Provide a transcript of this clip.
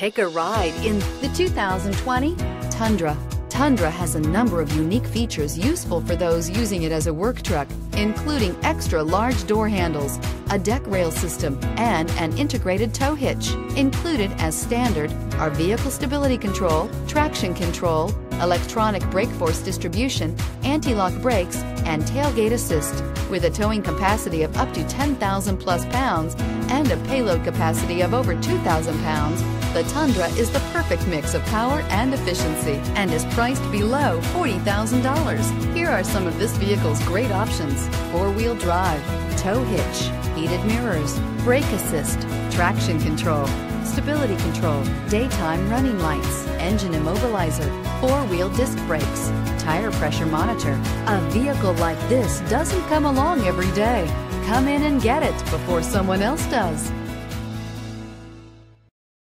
Take a ride in the 2020 Tundra. Tundra has a number of unique features useful for those using it as a work truck, including extra large door handles, a deck rail system, and an integrated tow hitch. Included as standard are vehicle stability control, traction control, electronic brake force distribution, anti-lock brakes, and tailgate assist. With a towing capacity of up to 10,000 plus pounds and a payload capacity of over 2,000 pounds, the Tundra is the perfect mix of power and efficiency and is priced below $40,000. Here are some of this vehicle's great options: four-wheel drive, tow hitch, heated mirrors, brake assist, traction control, stability control, daytime running lights, engine immobilizer, four-wheel disc brakes, tire pressure monitor. A vehicle like this doesn't come along every day. Come in and get it before someone else does.